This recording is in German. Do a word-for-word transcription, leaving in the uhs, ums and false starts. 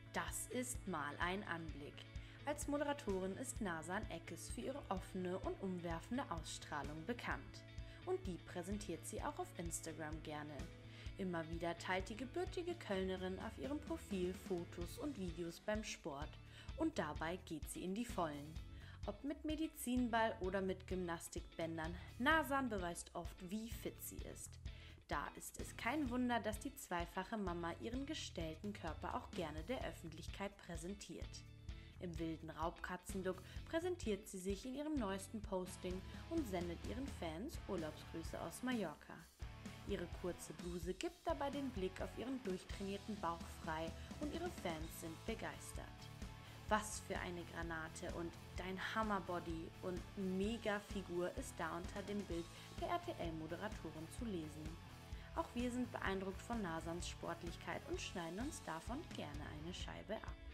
Das ist mal ein Anblick. Als Moderatorin ist Nazan Eckes für ihre offene und umwerfende Ausstrahlung bekannt. Und die präsentiert sie auch auf Instagram gerne. Immer wieder teilt die gebürtige Kölnerin auf ihrem Profil Fotos und Videos beim Sport und dabei geht sie in die Vollen. Ob mit Medizinball oder mit Gymnastikbändern, Nazan beweist oft, wie fit sie ist. Da ist es kein Wunder, dass die zweifache Mama ihren gestellten Körper auch gerne der Öffentlichkeit präsentiert. Im wilden Raubkatzenlook präsentiert sie sich in ihrem neuesten Posting und sendet ihren Fans Urlaubsgrüße aus Mallorca. Ihre kurze Bluse gibt dabei den Blick auf ihren durchtrainierten Bauch frei und ihre Fans sind begeistert. Was für eine Granate und dein Hammerbody und Mega-Figur ist da unter dem Bild der R T L-Moderatorin zu lesen. Auch wir sind beeindruckt von Nazans Sportlichkeit und schneiden uns davon gerne eine Scheibe ab.